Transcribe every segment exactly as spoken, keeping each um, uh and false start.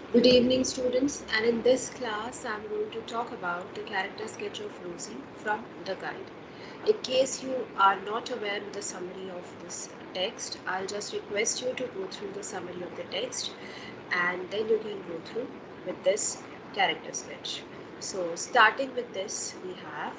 Good evening, students, and in this class, I'm going to talk about the character sketch of Rosie from the guide. In case you are not aware with the summary of this text, I'll just request you to go through the summary of the text and then you can go through with this character sketch. So, starting with this, we have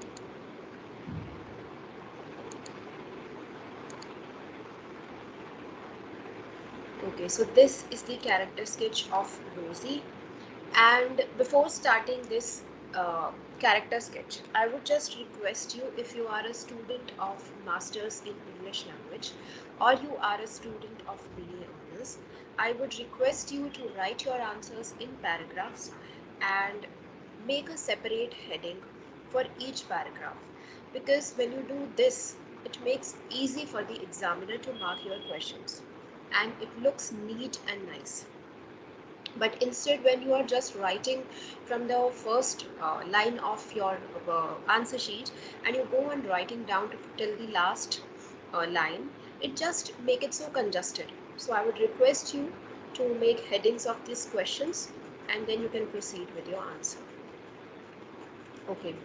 okay, so this is the character sketch of Rosie. And before starting this uh, character sketch, I would just request you, if you are a student of Masters in English Language or you are a student of B A Honors, I would request you to write your answers in paragraphs and make a separate heading for each paragraph, because when you do this, it makes easy for the examiner to mark your questions and it looks neat and nice. But instead, when you are just writing from the first uh, line of your uh, answer sheet and you go on writing down to, till the last uh, line, it just make it so congested. So I would request you to make headings of these questions and then you can proceed with your answer. Okay,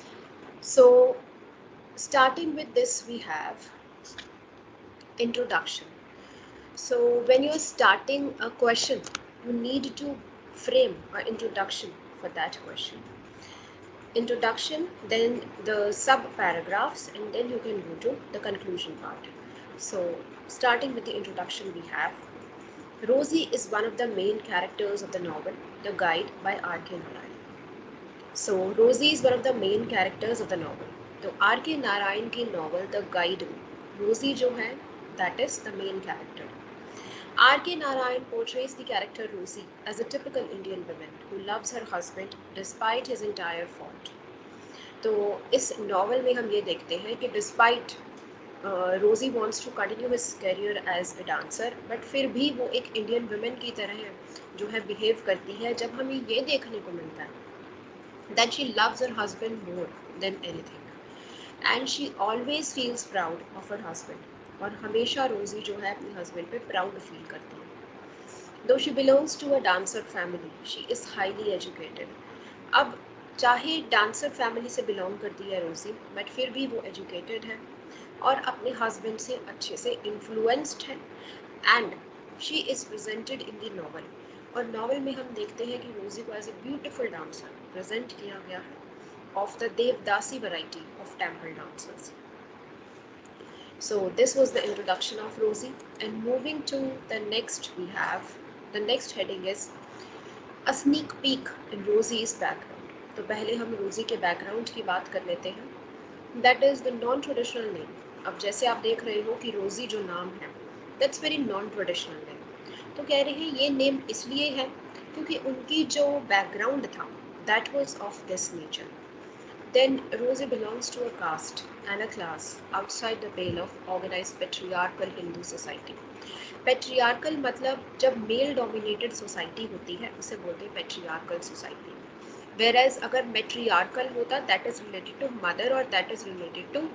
so starting with this, we have introduction. So when you're starting a question, you need to frame an introduction for that question. Introduction, then the sub paragraphs, and then you can go to the conclusion part. So starting with the introduction, we have Rosie is one of the main characters of the novel The Guide by R K Narayan. So Rosie is one of the main characters of the novel. तो R K Narayan की novel the guide में रोजी जो है, that is the main character. R K Narayan portrays the character Rosie as a typical Indian woman who loves her husband despite his entire fault. तो इस novel में हम ये देखते हैं कि despite Rosie wants to continue his career as a dancer, but फिर भी वो एक इंडियन वुमेन की तरह जो है बिहेव करती है, जब हमें ये देखने को मिलता है that she loves her husband more than anything and she always feels proud of her husband, और हमेशा रोजी जो है अपने हस्बैंड पे प्राउड फील करती है. Though she belongs to a dancer family, she is highly educated. अब चाहे डांसर फैमिली से बिलोंग करती है रोज़ी, बट फिर भी वो एजुकेटेड है और अपने हस्बैंड से अच्छे से इन्फ्लुएंस्ड है. And she is presented in the novel, और नॉवल में हम देखते हैं कि रोज़ी को as a beautiful dancer present किया गया है of the Devdasi variety of temple dancers. So this was the introduction of Rosie, and moving to the next, we have the next heading is a sneak peek in Rosie's background. तो पहले हम रोजी के background की बात कर लेते हैं. That is the non traditional name. अब जैसे आप देख रहे हो कि रोजी जो नाम है, that's very non traditional name. तो कह रहे हैं ये नेम इसलिए है क्योंकि उनकी जो बैकग्राउंड था that was of this nature. Then Rosie belongs to a caste and a class outside the pale of organized patriarchal Hindu society. Patriarchal मतलब जब मेल डोमिनेटेड सोसाइटी होती है उसे बोलते हैं पेट्रियार्कल सोसाइटी. Whereas अगर मेट्रियार्कल होता that is related to mother और that is related to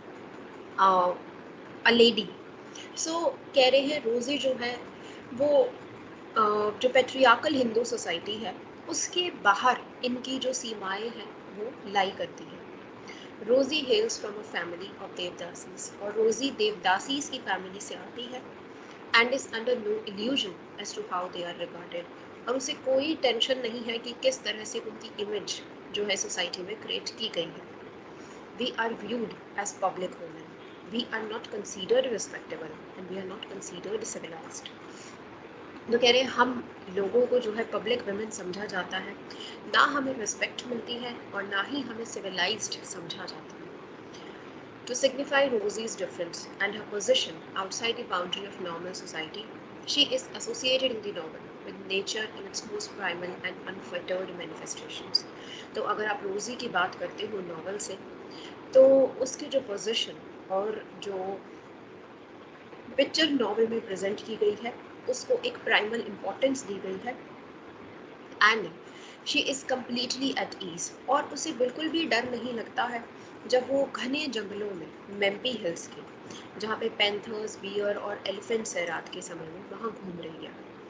a lady. So कह रहे हैं रोजी जो है वो uh, जो पेट्रियार्कल हिंदू सोसाइटी है उसके बाहर इनकी जो सीमाएं हैं वो लाई करती है. Rosie hails from a family of devadasis, और रोजी देवदासीज की फैमिली से आती है and is under no illusion as to how they are regarded, और उसे कोई टेंशन नहीं है कि किस तरह से उनकी इमेज जो है सोसाइटी में क्रिएट की गई है. We are viewed as public women, we are not considered respectable and we are not considered civilised. तो कह रहे हैं हम लोगों को जो है पब्लिक वुमेन समझा जाता है, ना हमें रिस्पेक्ट मिलती है और ना ही हमें सिविलाइज्ड समझा जाता है. To signify Rosie's difference and her position outside the boundary of normal society, she is associated in the novel with nature in its most primal and unfettered manifestations. तो अगर आप रोजी की बात करते हो नॉवल से, तो उसकी जो पोजीशन और जो पिक्चर नॉवल में प्रेजेंट की गई है उसको एक प्राइमल इम्पोर्टेंस दी गई है. And she is completely at ease, और उसे बिल्कुल भी डर नहीं लगता है जब वो घने जंगलों में मेम्पी हिल्स के, जहाँ पे पैंथर्स, बियर और एलिफेंट्स है रात के समय में, वहाँ घूम रही है.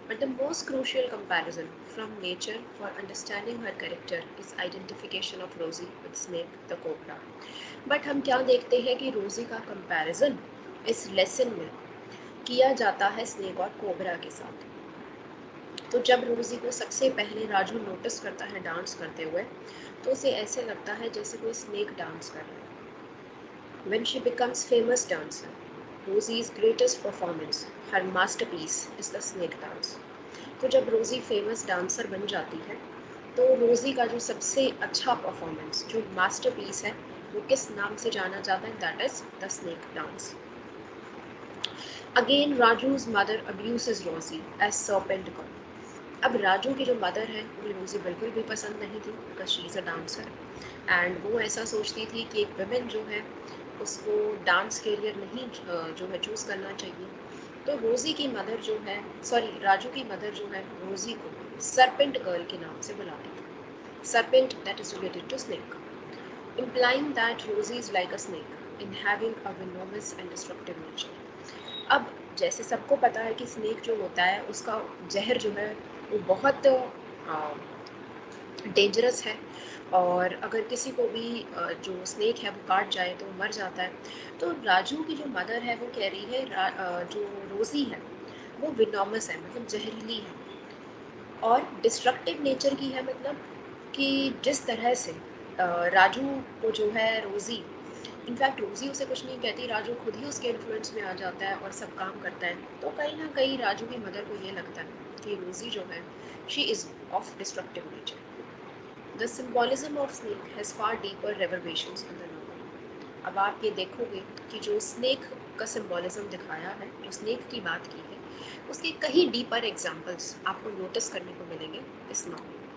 But the most crucial comparison from nature for understanding her character is identification of Rosie with Snake the Cobra. But हम क्या देखते हैं कि रोजी का कंपैरिजन इस लेसन में किया जाता है स्नेक और कोबरा के साथ। तो जब रोजी को सबसे पहले राजू नोटिस करता है डांस करते हुए, तो उसे ऐसे लगता है जैसे कोई स्नेक डांस कर रहा है। When she becomes famous dancer, Rosie's greatest performance, her masterpiece, is the snake dance. तो जब रोज़ी फेमस डांसर बन जाती है, तो रोज़ी का जो सबसे अच्छा परफॉर्मेंस, जो मास्टरपीस है, वो किस नाम से जाना जाता है? That is the snake dance. Again Raju's mother abuses Rosie as serpent girl. अब राजू की जो मदर है, उन्हें रोज़ी बिल्कुल भी पसंद नहीं थी, because she is a dancer, and वो ऐसा सोचती थी कि एक वुमेन जो है उसको डांस करियर नहीं जो है चूज़ करना चाहिए। तो रोज़ी की मदर जो है, सॉरी राजू की मदर जो है, रोज़ी को सरपेंट गर्ल के नाम से बुलाती थी। Serpent that is related to snake, implying that Rosie is like a snake in having a venomous and destructive nature. अब जैसे सबको पता है कि स्नेक जो होता है उसका जहर जो है वो बहुत डेंजरस है, और अगर किसी को भी जो स्नेक है वो काट जाए तो मर जाता है। तो राजू की जो मदर है वो कह रही है जो रोज़ी है वो विनोमस है, मतलब जहरीली है, और डिस्ट्रक्टिव नेचर की है, मतलब कि जिस तरह से राजू को जो है रोज़ी, इनफैक्ट रोज़ी उसे कुछ नहीं कहती, राजू खुद ही उसके इन्फ्लुएंस में आ जाता है और सब काम करता है। तो कहीं ना कहीं राजू की मदर को ये लगता है कि रोज़ी जो है she is of destructive nature. The symbolism of snake has far deeper reverberations in the novel. अब आप ये देखोगे कि जो स्नेक का सिम्बॉलिज्म दिखाया है, जो स्नेक की बात की है, उसके कई डीपर एग्जाम्पल्स आपको नोटिस करने को मिलेंगे इस नॉवल में।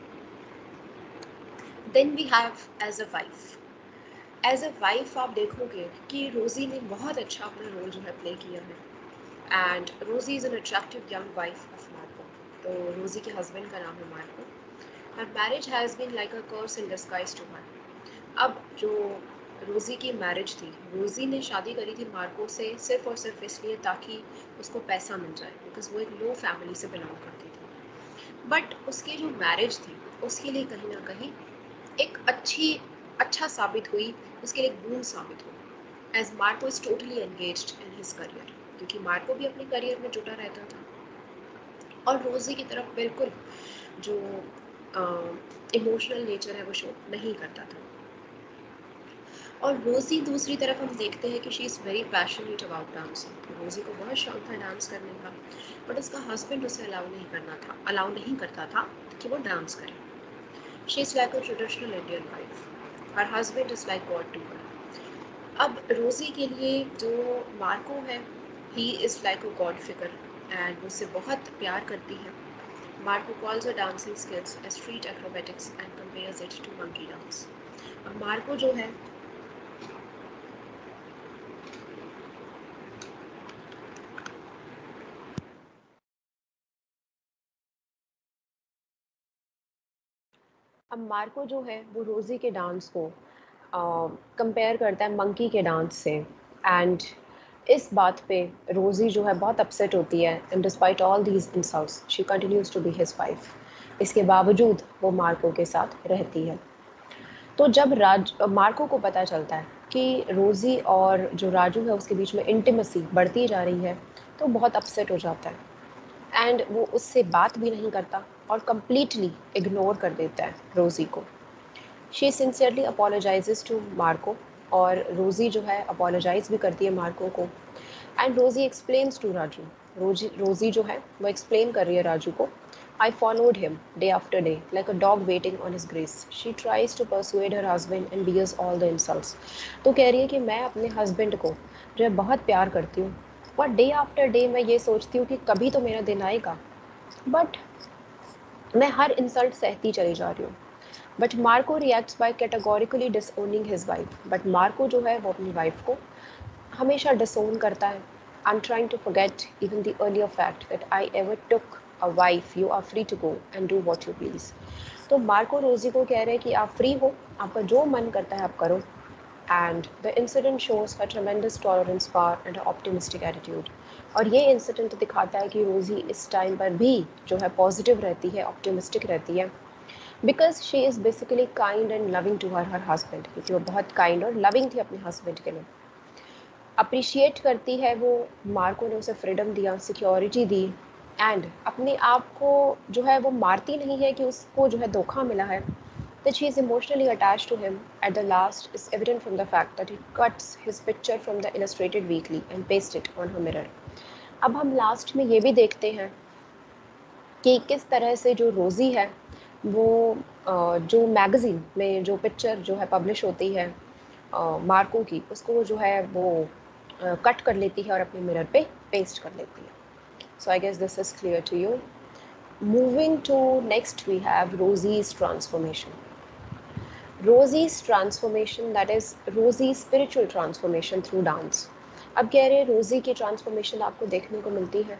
Then we have as a wife. As a wife आप देखोगे कि रोज़ी ने बहुत अच्छा अपना रोल जो है प्ले किया है, and Rosie is an attractive young wife of Marco. तो रोज़ी के हस्बैंड का नाम है Marco. Her marriage has been like a curse in disguise to her. अब जो रोज़ी की मैरिज थी, रोज़ी ने शादी करी थी मार्को से सिर्फ और सिर्फ इसलिए ताकि उसको पैसा मिल जाए, बिकॉज वो एक लो फैमिली से बिलोंग करती थी। बट उसकी जो मैरिज थी उसके लिए कहीं ना कहीं एक अच्छी अच्छा साबित हुई, उसके लिए एक बूम साबित हुई, as Marco is totally engaged in his career, क्योंकि मार्को भी अपने करियर में जुटा रहता था और रोज़ी की तरफ बिल्कुल जो इमोशनल uh, नेचर है वो शो नहीं करता था। और रोज़ी दूसरी तरफ हम देखते हैं कि she is very passionate about dancing. Rosie को बहुत शौक था डांस करने का, बट उसका हस्बैंड उसे अलाउ नहीं करना था अलाउ नहीं करता था कि वो डांस करे। She is like a traditional Indian wife, her husband is like god to her. अब रोज़ी के लिए जो मार्को है, he is like a god figure, and उससे बहुत प्यार करती है। Marco calls her dancing skills as street acrobatics and compares it to monkey dance. अब मार्को जो है अब मार्को जो है वो रोज़ी के डांस को कंपेयर uh, करता है मंकी के डांस से, एंड इस बात पे रोज़ी जो है बहुत अपसेट होती है, and despite all these insults she continues to be his wife. इसके बावजूद वो मार्को के साथ रहती है। तो जब राज मार्को को पता चलता है कि रोज़ी और जो राजू है उसके बीच में इंटिमेसी बढ़ती जा रही है, तो बहुत अपसेट हो जाता है, एंड वो उससे बात भी नहीं करता और कम्प्लीटली इग्नोर कर देता है रोज़ी को। She sincerely apologises to Marco, और रोज़ी जो है अपोलोजाइज भी करती है मार्को को, एंड रोज़ी एक्सप्लेन्स टू राजू। रोजी रोज़ी जो है वो एक्सप्लेन कर रही है राजू को, I followed him day after day like a dog waiting on his grace. She tries to persuade her husband and bears all the insults. तो कह रही है कि मैं अपने हस्बैंड को जो है बहुत प्यार करती हूँ, और डे आफ्टर डे मैं ये सोचती हूँ कि कभी तो मेरा दिन आएगा, बट मैं हर इंसल्ट सहती चली जा रही हूँ। But Marco reacts by categorically disowning his wife. But Marco जो है वो अपनी वाइफ को हमेशा डिसोन करता है। I am trying to forget even the earlier fact that I ever took a wife, you are free to go and do what you please. तो Marco Rosie को कह रहे हैं कि आप फ्री हो, आपका जो मन करता है आप करो, and the incident shows her tremendous tolerance power and her optimistic attitude. और ये इंसिडेंट दिखाता है कि रोज़ी इस टाइम पर भी जो है पॉजिटिव रहती है, ऑप्टिमिस्टिक रहती है, because she is basically kind and loving to her her husband, क्योंकि वो बहुत काइंड और लविंग थी अपने हस्बैंड के लिए। अप्रिशिएट करती है वो मार्को ने उसे फ्रीडम दिया, सिक्योरिटी दी, एंड अपने आप को जो है वो मारती नहीं है कि उसको जो है धोखा मिला है। That she is emotionally attached to him at the last is evident from the fact that he cuts his picture from the illustrated weekly and pastes it on her mirror. अब हम लास्ट में ये भी देखते हैं कि किस तरह से जो रोज़ी है वो जो मैगज़ीन में जो पिक्चर जो है पब्लिश होती है मार्को की, उसको जो है वो कट कर लेती है और अपने मिरर पे पेस्ट कर लेती है। So I guess this is clear to you. Moving to next we have Rosie's transformation. Rosie's transformation, that is Rosie's spiritual transformation through dance. अब कह रहे हैं रोज़ी की ट्रांसफॉर्मेशन आपको देखने को मिलती है,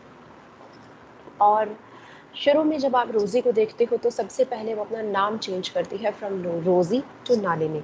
और शुरू में जब आप रोज़ी को देखते हो तो सबसे पहले वो अपना नाम चेंज करती है from Rosie to Nalini.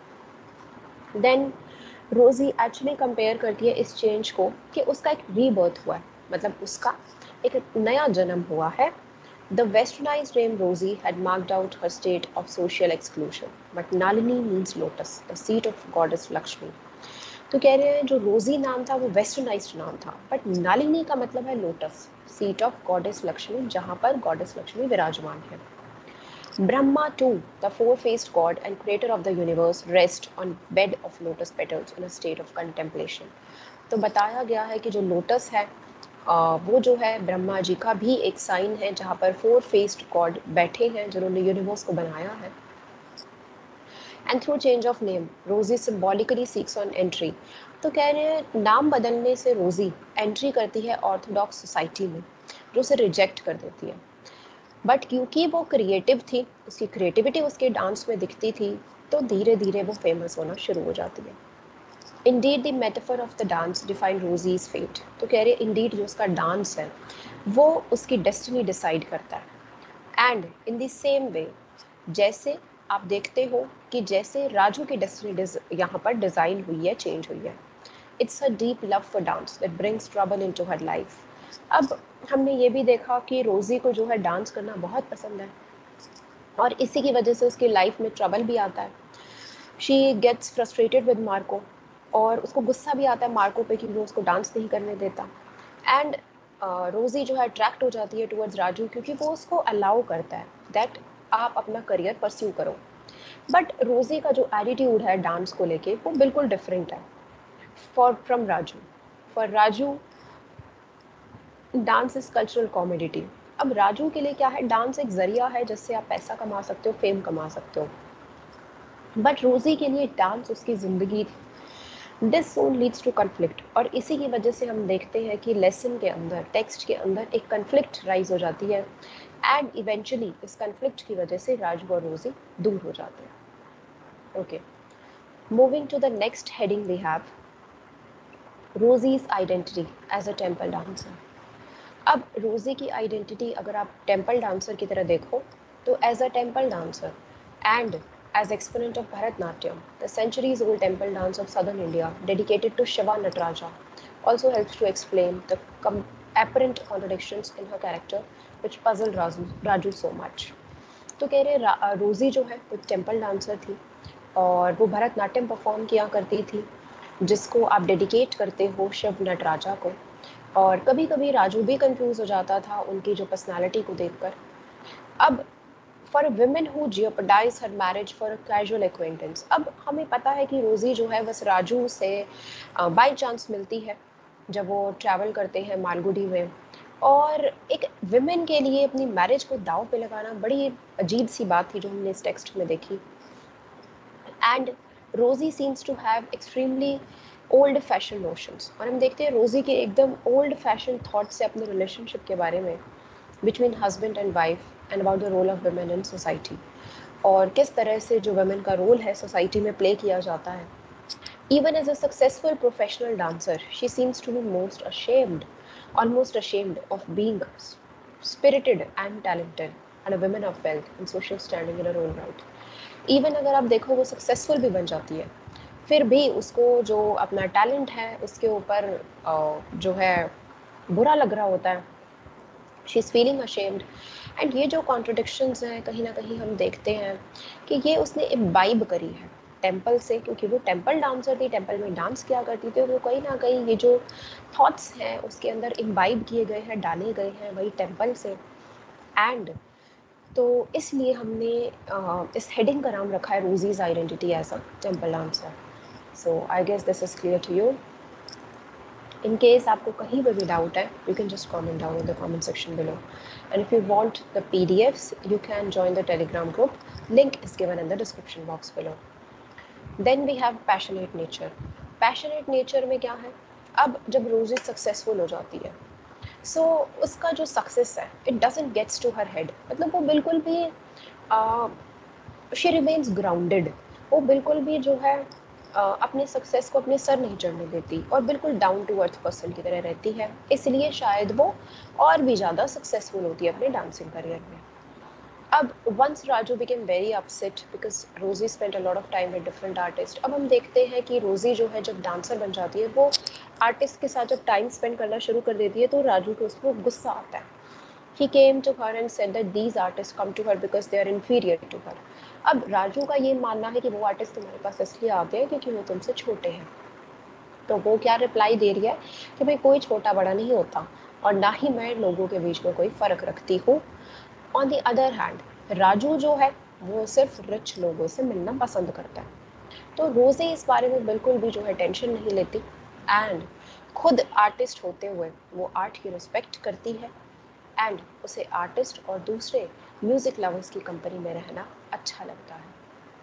Then Rosie actually compare करती है इस चेंज को कि उसका एक रीबर्थ हुआ है, मतलब उसका एक नया जन्म हुआ है। The westernized name Rosie had marked out her state of social exclusion, but Nalini means lotus, the seat of goddess Lakshmi. तो कह रहे हैं जो रोजी नाम था वो वेस्टर्नाइज्ड नाम था, बट नालिनी का मतलब है lotus, seat of goddess Lakshmi, जहाँ पर गॉडेस लक्ष्मी विराजमान है। Brahma too, the four faced god and creator of the universe, rest on bed of lotus petals in a state of contemplation. तो बताया गया है कि जो लोटस है Uh, वो जो है ब्रह्मा जी का भी एक साइन है, जहाँ पर फोर फेस्ड गॉड बैठे हैं जिन्होंने यूनिवर्स को बनाया है। And through change of name Rosie symbolically seeks on entry. तो कह रहे हैं नाम बदलने से रोजी एंट्री करती है ऑर्थोडॉक्स सोसाइटी में, जो उसे रिजेक्ट कर देती है। बट क्योंकि वो क्रिएटिव थी, उसकी क्रिएटिविटी उसके डांस में दिखती थी, तो धीरे धीरे वो फेमस होना शुरू हो जाती है। Indeed, the metaphor of the dance defined Rosie's fate. तो कह रहे indeed जो उसका डांस है वो उसकी डेस्टिनी डिसाइड करता है। And in the same way, जैसे आप देखते हो कि जैसे राजू की डेस्टिनी यहाँ पर डिज़ाइन हुई है, चेंज हुई है। It's a deep love for dance that brings trouble into her life. अब हमने ये भी देखा कि रोज़ी को जो है डांस करना बहुत पसंद है, और इसी की वजह से उसकी लाइफ में ट्रबल भी आता है। She gets frustrated with Marco, और उसको गुस्सा भी आता है मार्को पे कि वो उसको डांस नहीं करने देता। एंड रोज़ी uh, जो है अट्रैक्ट हो जाती है टुवर्ड्स राजू, क्योंकि वो उसको अलाउ करता है दैट आप अपना करियर परस्यू करो। बट रोज़ी का जो एटीट्यूड है डांस को लेके वो बिल्कुल डिफरेंट है far from Raju. For Raju dance is cultural commodity. अब राजू के लिए क्या है, डांस एक जरिया है जिससे आप पैसा कमा सकते हो, फेम कमा सकते हो। बट रोज़ी के लिए डांस उसकी ज़िंदगी थी। This soon leads to conflict, और इसी की वजह से हम देखते हैं कि लेसन के अंदर, टेक्स्ट के अंदर एक कन्फ्लिक्ट राइज हो जाती है, एंड इवेंचुअली इस कन्फ्लिक्ट की वजह से राजू और रोज़ी दूर हो जाते हैं। Okay, moving to the next heading we have Rosie's identity as a temple dancer. अब रोज़ी की आइडेंटिटी अगर आप टेम्पल डांसर की तरह देखो तो as a temple dancer and as exponent of Bharatnatyam, the centuries-old temple dance of southern India, dedicated to Shiva Nataraja, also helps to explain the apparent contradictions in her character, which puzzled Raju, Raju so much. तो कह रहे रोज़ी जो है वो temple dancer थी, और वो भरतनाट्यम परफॉर्म किया करती थी, जिसको आप डेडिकेट करते हो शिव नटराजा को। और कभी कभी राजू भी कंफ्यूज हो जाता था उनकी जो पर्सनालिटी को देखकर। अब for a woman who jeopardized her marriage for a casual acquaintance, अब हमें पता है कि रोज़ी जो है बस राजू से बाई चांस मिलती है जब वो ट्रैवल करते हैं मालगुडी में, और एक विमेन के लिए अपनी मैरिज को दाव पे लगाना बड़ी अजीब सी बात थी जो हमने इस टेक्स्ट में देखी। And Rosie seems to have extremely old fashion notions, और हम देखते हैं रोज़ी के एकदम ओल्ड फैशन थॉट्स से अपने रिलेशनशिप के बारे में, between husband and wife, and about the role of women in society, और किस तरह से जो वुमेन का रोल है सोसाइटी में प्ले किया जाता है। Even as a successful professional dancer, she seems to be most ashamed, almost ashamed of being spirited and talented, and a woman of wealth and social standing in her own right. Even अगर आप देखो वो successful भी बन जाती है, फिर भी उसको जो अपना टैलेंट है उसके ऊपर जो है बुरा लग रहा होता है, she is feeling ashamed. And ये जो कॉन्ट्रडिक्शंस हैं कहीं ना कहीं हम देखते हैं कि ये उसने इम्बाइब करी है टेम्पल से, क्योंकि वो टेम्पल डांसर थी, टेम्पल में डांस किया करती थी, वो कहीं ना कहीं ये जो थॉट्स हैं उसके अंदर इम्बाइब किए गए हैं, डाले गए हैं वही टेम्पल से। एंड तो इसलिए हमने uh, इस हेडिंग का नाम रखा है Rosie's identity as a temple dancer. So I guess this is clear to you. In case आपको कहीं पर भी डाउट है, you can just comment down in the comment section below. And if you want the P D Fs, you can join the Telegram group. Link is given in the description box below. Then we have passionate nature. Passionate nature में क्या है? अब जब रोजी successful हो जाती है, सो so, उसका जो सक्सेस है it doesn't gets to her head, मतलब वो बिल्कुल भी शी रिमेन्स ग्राउंडेड, वो बिल्कुल भी जो है uh, अपने सक्सेस को अपने सर नहीं चढ़ने देती और बिल्कुल डाउन टू अर्थ पर्सन की तरह रहती है, इसलिए शायद वो और भी ज़्यादा सक्सेसफुल होती है अपने डांसिंग करियर में। अब once Raju became very upset because Rosie spend a lot of time with different artist. अब हम देखते हैं कि रोजी जो है जब डांसर बन जाती है, वो आर्टिस्ट के साथ जब टाइम स्पेंड करना शुरू कर देती है तो राजू को उसको गुस्सा आता है। He came to her and said that these artists come to her because they are inferior to her. अब राजू का ये मानना है कि वो आर्टिस्ट तुम्हारे पास इसलिए आते हैं क्योंकि वो तुमसे छोटे हैं। तो वो क्या रिप्लाई दे रही है कि भाई कोई छोटा बड़ा नहीं होता और ना ही मैं लोगों के बीच में कोई फ़र्क रखती हूँ। On the other hand Raju जो है वो सिर्फ रिच लोगों से मिलना पसंद करता है। तो रोज़ी इस बारे में बिल्कुल भी जो है टेंशन नहीं लेती एंड खुद आर्टिस्ट होते हुए वो आर्ट की रिस्पेक्ट करती है एंड उसे आर्टिस्ट और दूसरे म्यूज़िक लवर्स की कंपनी में रहना अच्छा लगता है।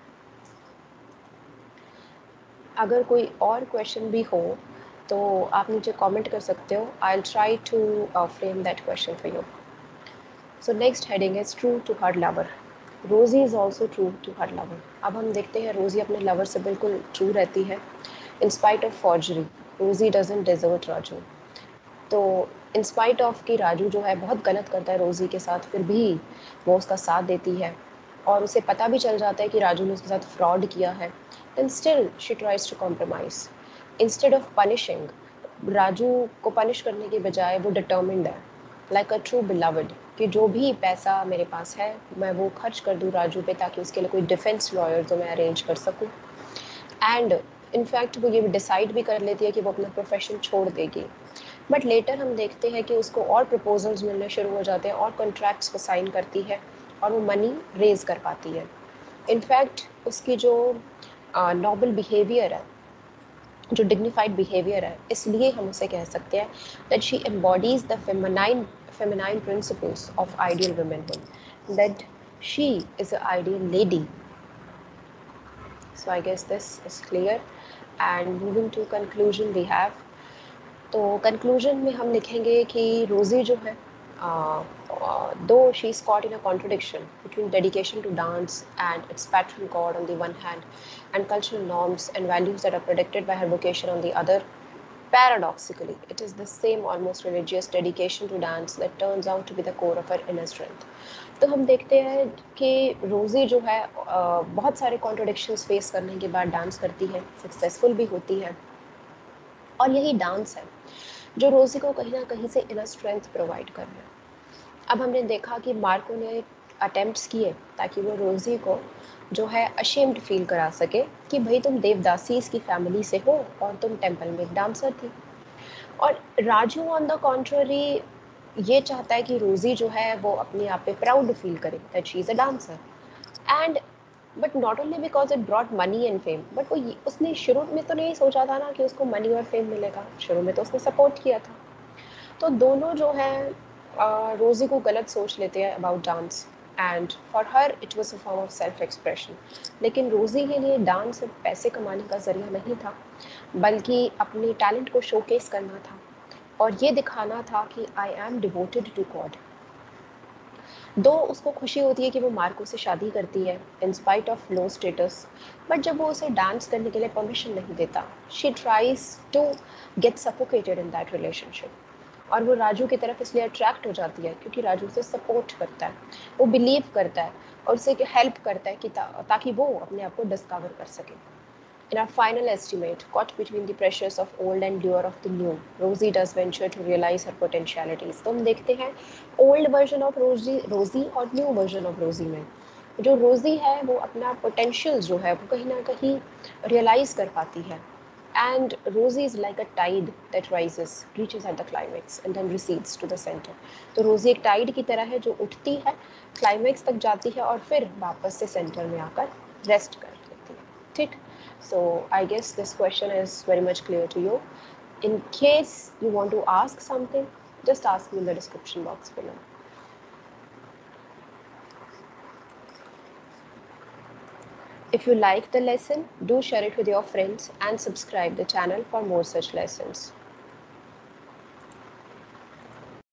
अगर कोई और क्वेश्चन भी हो तो आप नीचे कमेंट कर सकते हो। I will try to frame that question for you. So next heading is true to her lover. Rosie is also true to her lover. अब हम देखते हैं रोज़ी अपने लवर से बिल्कुल ट्रू रहती है in spite of forgery. Rosie doesn't desert Raju. तो इन स्पाइट ऑफ कि राजू जो है बहुत गलत करता है रोज़ी के साथ, फिर भी वो उसका साथ देती है और उसे पता भी चल जाता है कि राजू ने उसके साथ फ्रॉड किया है। Then still she tries to compromise instead of punishing. Raju को पनिश करने के बजाय वो डिटर्मिन्ड है लाइक अ ट्रू बिलवड कि जो भी पैसा मेरे पास है मैं वो खर्च कर दूँ राजू पे ताकि उसके लिए कोई डिफेंस लॉयर तो मैं अरेंज कर सकूँ। एंड इनफैक्ट वो ये डिसाइड भी कर लेती है कि वो अपना प्रोफेशन छोड़ देगी। बट लेटर हम देखते हैं कि उसको और प्रपोजल्स मिलने शुरू हो जाते हैं और कॉन्ट्रैक्ट्स को साइन करती है और वो मनी रेज कर पाती है। इनफैक्ट उसकी जो नॉबल बिहेवियर है, जो डिग्निफाइड बिहेवियर है, इसलिए हम उसे कह सकते हैं that she embodies the feminine feminine principles of ideal womanhood, that she is a ideal lady. So I guess this is clear and moving to conclusion we have. तो कंक्लूजन में हम लिखेंगे कि रोज़ी जो है though she is caught in a contradiction between dedication to dance and its patron god on the one hand and cultural norms and values that are predicted by her vocation on the other. Paradoxically, it is the same almost religious dedication to dance that turns out to be the core of her inner strength. तो हम देखते हैं कि Rosie जो है uh, बहुत सारे कॉन्ट्रोडिक्शंस face करने के बाद डांस करती है, सक्सेसफुल भी होती है और यही डांस है जो रोज़ी को कहीं ना कहीं से इनर स्ट्रेंथ प्रोवाइड कर रहा है। अब हमने देखा कि मार्को ने अटेम्प्ट्स किए ताकि वो रोज़ी को जो है अशेम्ड फील करा सके कि भाई तुम देवदासीज की फैमिली से हो और तुम टेम्पल में एक डांसर थी। और राजू ऑन द कॉन्ट्ररी ये चाहता है कि रोज़ी जो है वो अपने आप पे प्राउड फील करे that she is a dancer and but not only because it brought money and fame, but वो उसने शुरू में तो नहीं सोचा था ना कि उसको मनी और फेम मिलेगा, शुरू में तो उसने सपोर्ट किया था। तो दोनों जो हैं रोज़ी को गलत सोच लेते हैं about dance and for her it was a form of self expression. लेकिन रोज़ी के लिए डांस सिर्फ पैसे कमाने का ज़रिया नहीं था, बल्कि अपने टैलेंट को शोकेस करना था और ये दिखाना था कि I am devoted to god. Though उसको खुशी होती है कि वो मार्को से शादी करती है in spite of low status, but जब वो उसे डांस करने के लिए परमिशन नहीं देता, she tries to get suffocated in that relationship और वो राजू की तरफ इसलिए अट्रैक्ट हो जाती है क्योंकि राजू उसे सपोर्ट करता है, वो बिलीव करता है और उसे हेल्प करता है कि ता, ताकि वो अपने आप को डिस्कवर कर सके। In our final estimate, caught between the pressures of old and lure of the new, Rosie does venture to realize her potentialities. तो हम देखते हैं old version of Rosie, Rosie और new version of Rosie में जो Rosie है वो अपना potential जो है वो कहीं ना कहीं realize कर पाती है. And Rosie is like a tide that rises, reaches at the climax and then recedes to the center. तो Rosie एक tide की तरह है जो उठती है, climax तक जाती है और फिर वापस से center में आकर rest कर लेती है. ठीक? So I guess this question is very much clear to you. In case you want to ask something, just ask me in the description box below. If you like the lesson, do share it with your friends and subscribe the channel for more such lessons.